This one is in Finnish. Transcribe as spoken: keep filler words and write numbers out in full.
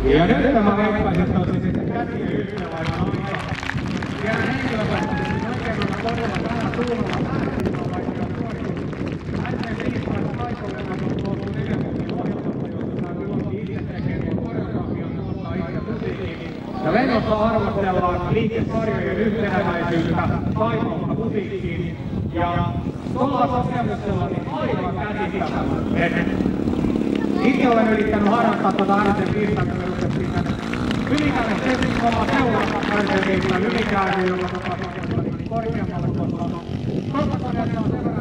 Ja nyt tämä veikkaisin, että olisi sitten käsiä yhtä lailla aika. Vielä henkilökohtaisesti oikein on todella tällä suunnalla pääsillä vaikka suoritus. S M viisitoista aikoina on tuotu neljä vuotta ohjelmasta, jossa saa Pylotti itse tekee tuon koreografian tuottaa itse musiikin. Ja lennossa arvostellaan liikesarjojen yhtenäväisyyttä, taitoutta musiikkiin. Ja tuolla kokemuksella niin aivan käsittämätön. Itse olen yrittänyt harrastaa tuota Arsen viisitoista perustettiin tänne Ylikäinen Tessin oma seurata Arsen viisitoista Ylikäinen, joka tapaa korkeammalle tuossa. Koska todella on sellainen